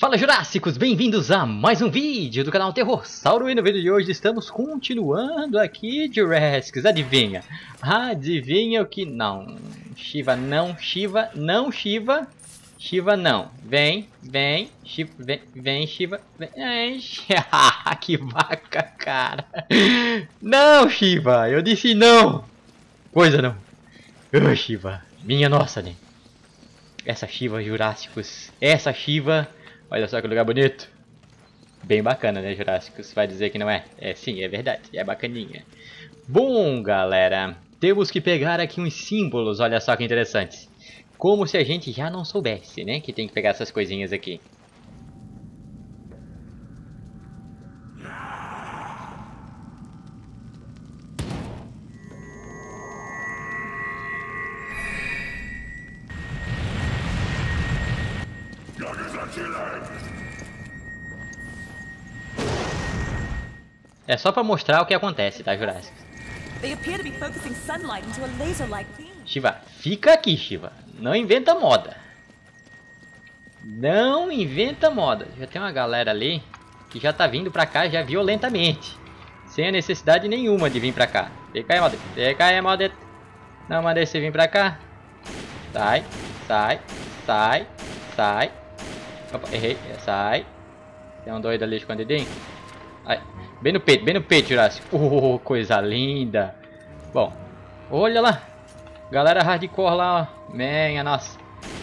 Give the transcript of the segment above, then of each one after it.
Fala Jurássicos, bem-vindos a mais um vídeo do canal Terrorsauro. E no vídeo de hoje estamos continuando aqui, Jurássicos. Adivinha? Adivinha o que? Não, Shiva não, Shiva não, Shiva. Shiva não, vem, Shiva, vem, Shiva, vem, que vaca, cara. Não, Shiva, eu disse não. Coisa não. Shiva, minha nossa, né? Essa Shiva, Jurássicos, essa Shiva. Olha só que lugar bonito. Bem bacana, né, Jurássicos? Vai dizer que não é? É sim, é verdade. É bacaninha. Bom, galera. Temos que pegar aqui uns símbolos. Olha só que interessante. Como se a gente já não soubesse, né? Que tem que pegar essas coisinhas aqui. É só pra mostrar o que acontece, tá, Jurássico? Shiva, fica aqui, Shiva. Não inventa moda. Não inventa moda. Já tem uma galera ali que já tá vindo pra cá já violentamente. Sem a necessidade nenhuma de vir pra cá. Fica aí, Modete. Fica aí, Modete. Não mandei você vir pra cá. Sai, sai, sai, sai. Opa, errei. Sai. Tem um doido ali escondidinho. Ai. Bem no peito, Jurássico. Coisa linda. Bom, olha lá. Galera hardcore lá, ó. Minha nossa.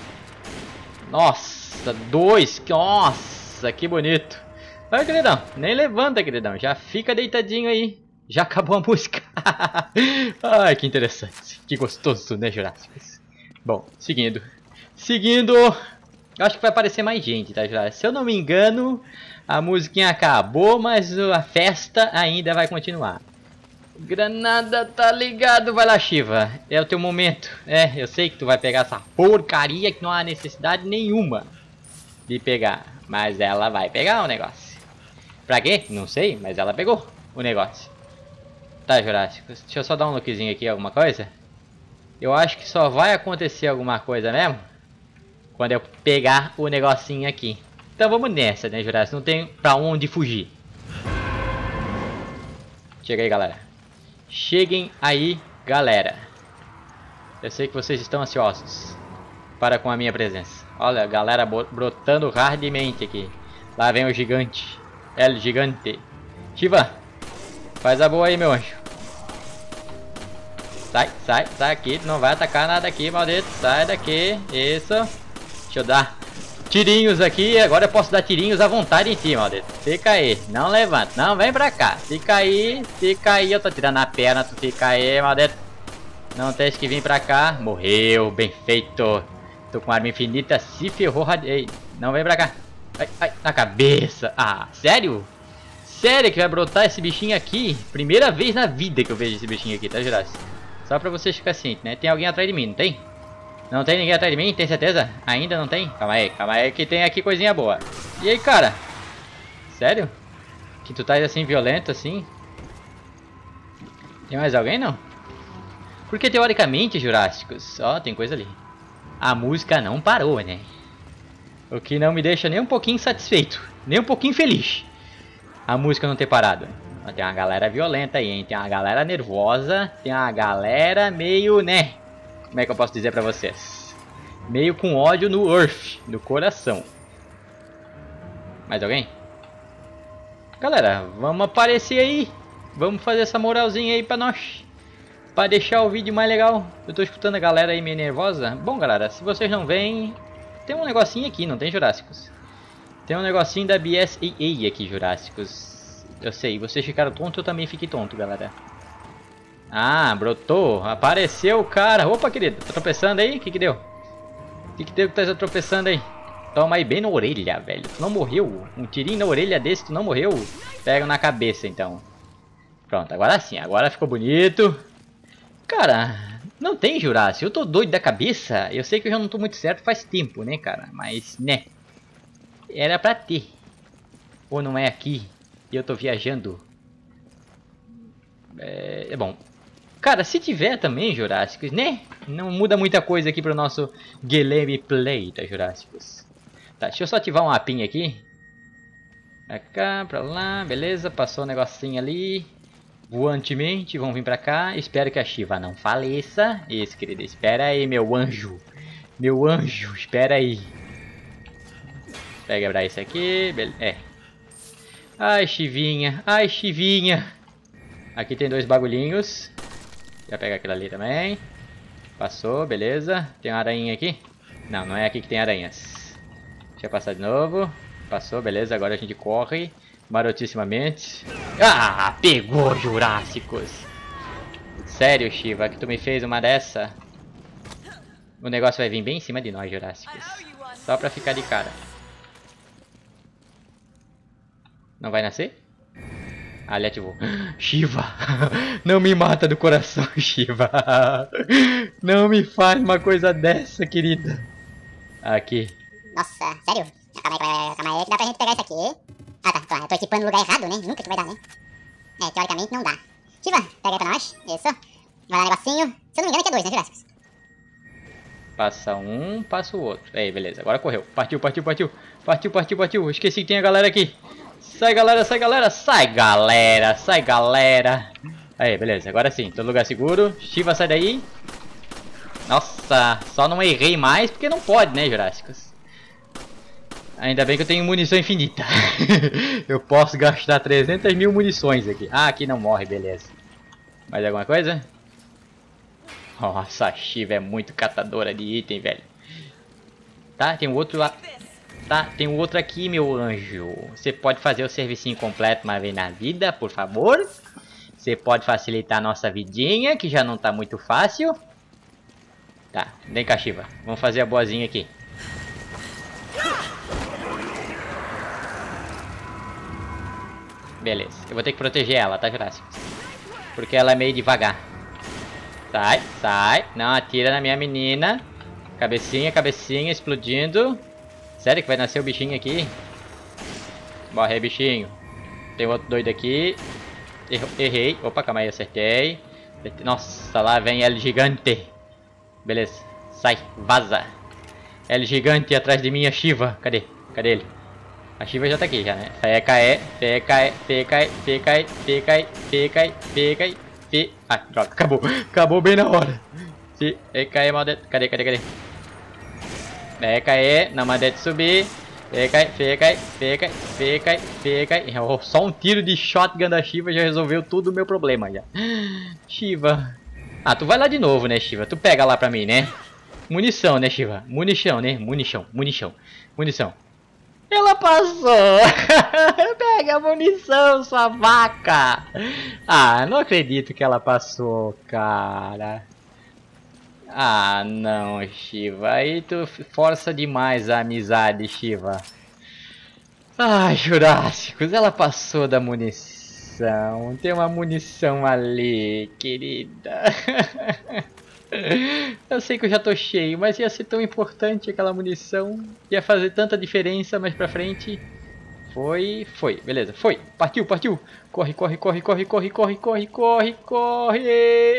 Nossa, dois. Nossa, que bonito. Olha, queridão. Nem levanta, queridão. Já fica deitadinho aí. Já acabou a música. Ai, que interessante. Que gostoso, né, Jurássicos? Bom, seguindo. Acho que vai aparecer mais gente, tá, Jurássico? Se eu não me engano, a musiquinha acabou, mas a festa ainda vai continuar. Granada tá ligado, vai lá, Shiva. É o teu momento. É, eu sei que tu vai pegar essa porcaria que não há necessidade nenhuma de pegar. Mas ela vai pegar o negócio. Pra quê? Não sei, mas ela pegou o negócio. Tá, Jurássico, deixa eu só dar um lookzinho aqui, alguma coisa. Eu acho que só vai acontecer alguma coisa mesmo quando eu pegar o negocinho aqui. Então vamos nessa, né, Jurássico? Não tem pra onde fugir. Chega aí, galera. Cheguem aí, galera. Eu sei que vocês estão ansiosos para com a minha presença. Olha, a galera brotando hardmente aqui. Lá vem o gigante. El gigante. Shiva, faz a boa aí, meu anjo. Sai aqui. Tu não vai atacar nada aqui, maldito. Sai daqui. Isso. Deixa eu dar tirinhos aqui, agora eu posso dar tirinhos à vontade em ti, maldito. Fica aí, não levanta, não vem pra cá. Fica aí, eu tô tirando a perna, tu fica aí, maldito. Não tens que vir pra cá. Morreu, bem feito. Tô com arma infinita, se ferrou. Ei, não vem pra cá. Ai, na cabeça. Ah, sério? Sério que vai brotar esse bichinho aqui? Primeira vez na vida que eu vejo esse bichinho aqui, tá, Jurássico? Só pra vocês ficarem cientes, né? Tem alguém atrás de mim, não tem? Não tem ninguém atrás de mim? Tem certeza? Ainda não tem? Calma aí que tem aqui coisinha boa. E aí, cara? Sério? Que tu tá assim, violento assim? Tem mais alguém, não? Porque teoricamente, Jurássicos, ó, tem coisa ali. A música não parou, né? O que não me deixa nem um pouquinho satisfeito. Nem um pouquinho feliz. A música não ter parado. Tem uma galera violenta aí, hein? Tem uma galera nervosa. Tem uma galera meio, né? Como é que eu posso dizer pra vocês? Meio com ódio no Earth, no coração. Mais alguém? Galera, vamos aparecer aí. Vamos fazer essa moralzinha aí pra nós. Pra deixar o vídeo mais legal. Eu tô escutando a galera aí meio nervosa. Bom, galera, se vocês não veem, tem um negocinho aqui, não tem, Jurássicos? Tem um negocinho da BSAA aqui, Jurássicos. Eu sei, vocês ficaram tontos, eu também fiquei tonto, galera. Ah, brotou. Apareceu o cara. Opa, querido. Tá tropeçando aí? O que deu? O que deu que tá tropeçando aí? Toma aí bem na orelha, velho. Tu não morreu? Um tirinho na orelha desse, tu não morreu? Pega na cabeça, então. Pronto, agora sim. Agora ficou bonito. Cara, não tem, Jurássico. Eu tô doido da cabeça. Eu sei que eu já não tô muito certo faz tempo, né, cara? Mas, né. Era pra ter. Ou não é aqui? E eu tô viajando. É bom. Cara, se tiver também, Jurássicos, né? Não muda muita coisa aqui pro nosso gameplay, tá, Jurássicos? Tá, deixa eu só ativar um mapinha aqui. Pra cá, pra lá, beleza. Passou o negocinho ali. Voantemente, vamos vir pra cá. Espero que a Shiva não faleça. Isso, querida, espera aí, meu anjo. Meu anjo, espera aí. Pega quebrar isso aqui, é. Ai, Chivinha, ai, Chivinha. Aqui tem 2 bagulhinhos. Já pega aquilo ali também. Passou, beleza. Tem uma aranha aqui? Não, não é aqui que tem aranhas. Deixa eu passar de novo. Passou, beleza. Agora a gente corre marotissimamente. Ah, pegou, Jurássicos. Sério, Shiva, que tu me fez uma dessa? O negócio vai vir bem em cima de nós, Jurássicos. Só pra ficar de cara. Não vai nascer? Ah, ele ativou. Shiva, não me mata do coração, Shiva. Não me faz uma coisa dessa, querida. Aqui. Nossa, sério? Calma aí, que dá pra gente pegar isso aqui. Ah, tá, claro, eu tô equipando no lugar errado, né? Nunca que vai dar, né? É, teoricamente não dá. Shiva, pega aí pra nós. Isso. Vai dar um negocinho. Se eu não me engano, aqui é 2, né, Jurássicos? Passa um, passa o outro. Aí, beleza, agora correu. Partiu, partiu, partiu. Partiu, partiu, partiu. Esqueci que tem a galera aqui. Sai, galera, sai, galera. Sai, galera, sai, galera. Aí, beleza, agora sim, todo lugar seguro. Shiva, sai daí. Nossa, só não errei mais porque não pode, né, Jurássicos? Ainda bem que eu tenho munição infinita. Eu posso gastar 300 mil munições aqui. Ah, aqui não morre, beleza. Mais alguma coisa? Nossa, a Shiva é muito catadora de item, velho. Tá, tem um outro lá. Tá, tem um outro aqui, meu anjo. Você pode fazer o servicinho completo uma vez na vida, por favor? Você pode facilitar a nossa vidinha, que já não tá muito fácil. Tá, vem cá, Shiva. Vamos fazer a boazinha aqui. Beleza, eu vou ter que proteger ela, tá, Jurássico? Porque ela é meio devagar. Sai, sai. Não atira na minha menina. Cabecinha, cabecinha, explodindo. Sério que vai nascer o bichinho aqui? Morre, bichinho. Tem outro doido aqui. Errei. Opa, calma aí, acertei. Nossa, lá vem L gigante. Beleza, sai, vaza. L gigante atrás de mim, a Shiva. Cadê? Cadê ele? A Shiva já tá aqui, já, né? Fecae, fecae, fecae, fecae, fecae, fecae, fecae, fe... Ah, droga, acabou. Acabou bem na hora. Fecae, maldito. Cadê, cadê, cadê? Fecae, não mandei subir. Fecae, fecae, fecae, fecae, fecae. Só um tiro de shotgun da Shiva já resolveu tudo o meu problema, já. Shiva. Ah, tu vai lá de novo, né, Shiva? Tu pega lá pra mim, né? Munição, né, Shiva? Munição, né? Munição, munição, munição. Ela passou! Pega a munição, sua vaca! Ah, não acredito que ela passou, cara. Ah, não, Shiva. Aí tu força demais a amizade, Shiva. Ah, Jurássicos, ela passou da munição. Tem uma munição ali, querida. Eu sei que eu já tô cheio, mas ia ser tão importante aquela munição. Ia fazer tanta diferença mais pra frente. Foi, beleza, foi. Partiu, partiu. Corre, corre, corre, corre, corre, corre, corre, corre, corre.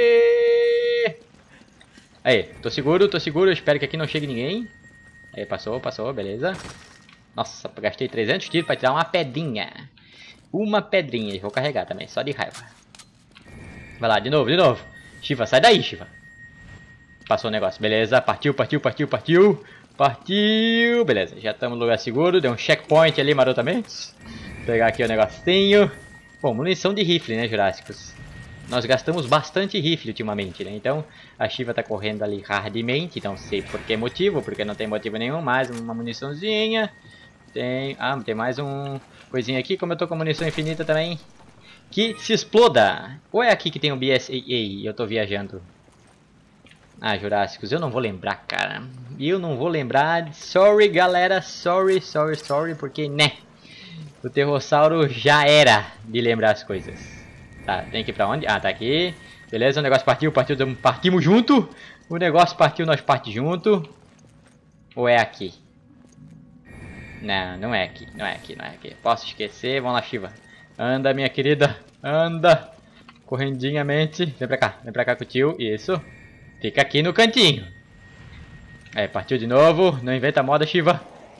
Aí, tô seguro, eu espero que aqui não chegue ninguém. Aí, passou, passou, beleza. Nossa, gastei 300 tiros pra tirar uma pedrinha. Uma pedrinha, vou carregar também, só de raiva. Vai lá, de novo, de novo. Shiva, sai daí, Shiva. Passou o negócio, beleza, partiu, partiu, partiu, partiu. Partiu, beleza, já estamos no lugar seguro. Deu um checkpoint ali marotamente. Vou pegar aqui o negocinho. Bom, munição de rifle, né, Jurássicos? Nós gastamos bastante rifle ultimamente, né? Então, a Shiva tá correndo ali hardmente. Não sei por que motivo, porque não tem motivo nenhum. Mais uma muniçãozinha. Tem... Ah, tem mais um coisinha aqui. Como eu tô com munição infinita também. Que se exploda. Ou é aqui que tem o BSAA e eu tô viajando? Ah, Jurássicos, eu não vou lembrar, cara. Eu não vou lembrar. Sorry, galera. Sorry, sorry, sorry. Porque, né? O Terrossauro já era de lembrar as coisas. Tá, tem que ir pra onde? Ah, tá aqui. Beleza, o negócio partiu, partimos junto. O negócio partiu, nós partimos junto. Ou é aqui? Não, não é aqui. Não é aqui, não é aqui. Posso esquecer. Vamos lá, Shiva. Anda, minha querida. Anda. Correndinhamente. Vem pra cá com o tio. Isso. Fica aqui no cantinho. Aí, partiu de novo. Não inventa moda, Shiva.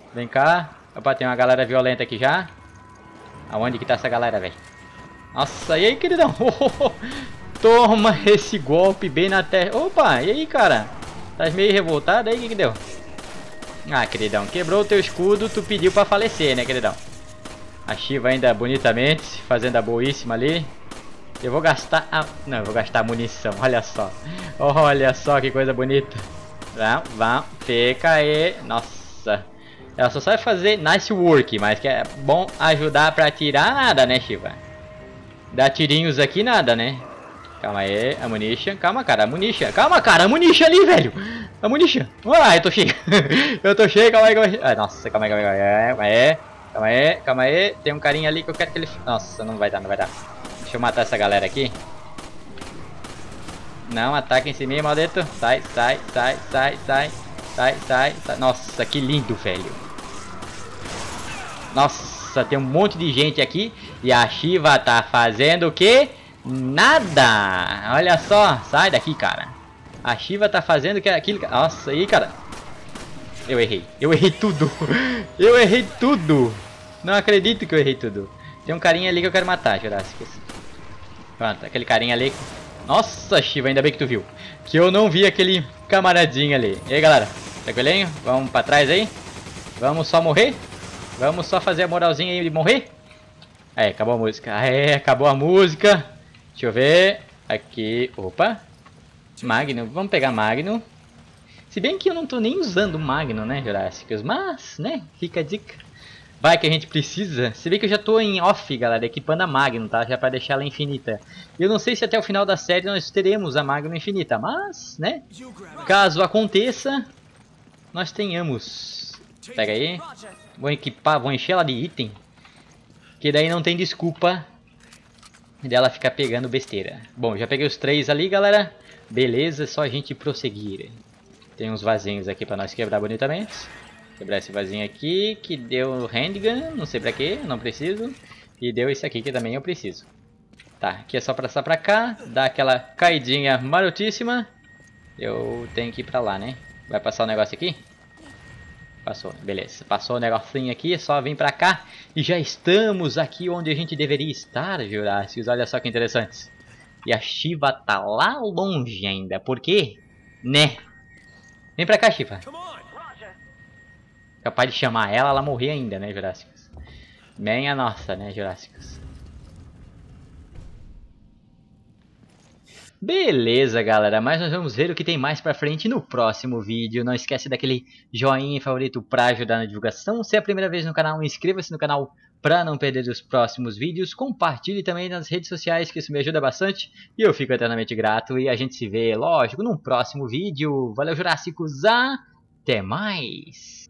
Vem cá. Opa, tem uma galera violenta aqui já. Aonde que tá essa galera, velho? Nossa, e aí, queridão? Toma esse golpe bem na terra. Opa, e aí, cara? Tá meio revoltado aí? O que deu? Ah, queridão, quebrou o teu escudo. Tu pediu pra falecer, né, queridão? A Shiva ainda bonitamente, fazendo a boíssima ali. Eu vou gastar a... Não, eu vou gastar a munição, olha só. Olha só que coisa bonita. Vamos, fica aí. Nossa. Ela só sabe fazer nice work, mas que é bom ajudar pra tirar nada, né, Shiva? Dá tirinhos aqui, nada, né? Calma aí, a munition. Calma, cara, a munition. Calma, cara, a munition ali, velho. A munition. Ah, eu tô cheio. Eu tô cheio, calma aí, calma aí. Ah, nossa, calma aí, calma aí. Calma aí, calma aí, calma aí. Tem um carinha ali que eu quero que ele... Nossa, não vai dar, não vai dar. Deixa eu matar essa galera aqui. Não, ataca em si mesmo, maldito. Sai, sai, sai, sai, sai. Sai, sai, sai. Nossa, que lindo, velho. Nossa, tem um monte de gente aqui. E a Shiva tá fazendo o quê? Nada. Olha só. Sai daqui, cara. A Shiva tá fazendo aquilo... Nossa, aí, cara. Eu errei. Eu errei tudo. Eu errei tudo. Não acredito que eu errei tudo. Tem um carinha ali que eu quero matar, Jurassic. Pronto, aquele carinha ali. Nossa, Shiva, ainda bem que tu viu. Que eu não vi aquele camaradinho ali. E aí, galera? Tranquilinho? Vamos pra trás aí? Vamos só morrer? Vamos só fazer a moralzinha aí de morrer? Aí, acabou a música. Aí, acabou a música. Deixa eu ver. Aqui. Opa. Magno. Vamos pegar Magno. Se bem que eu não tô nem usando o Magno, né, Jurassicus? Mas, né, fica a dica. Vai que a gente precisa. Se bem que eu já tô em off, galera, equipando a Magno, tá? Já pra deixar ela infinita. Eu não sei se até o final da série nós teremos a Magno infinita, mas, né? Caso aconteça, nós tenhamos. Pega aí. Vou equipar, vou encher ela de item. Que daí não tem desculpa dela ficar pegando besteira. Bom, já peguei os 3 ali, galera. Beleza, só a gente prosseguir. Tem uns vasinhos aqui pra nós quebrar bonitamente. Quebrar esse vasinho aqui, que deu handgun, não sei pra quê, não preciso. E deu esse aqui que também eu preciso. Tá, aqui é só passar pra cá, dar aquela caidinha marotíssima. Eu tenho que ir pra lá, né? Vai passar o negócio aqui? Passou, beleza. Passou o negocinho aqui, é só vir pra cá. E já estamos aqui onde a gente deveria estar, Jurassicus. Olha só que interessante. E a Shiva tá lá longe ainda, por quê? Né? Vem pra cá, Shiva. Capaz de chamar ela morrer ainda, né, Jurassicus? Bem a nossa, né, Jurassicus? Beleza, galera, mas nós vamos ver o que tem mais pra frente no próximo vídeo. Não esquece daquele joinha favorito pra ajudar na divulgação. Se é a primeira vez no canal, inscreva-se no canal pra não perder os próximos vídeos. Compartilhe também nas redes sociais, que isso me ajuda bastante. E eu fico eternamente grato. E a gente se vê, lógico, num próximo vídeo. Valeu, Jurassicus. Até mais!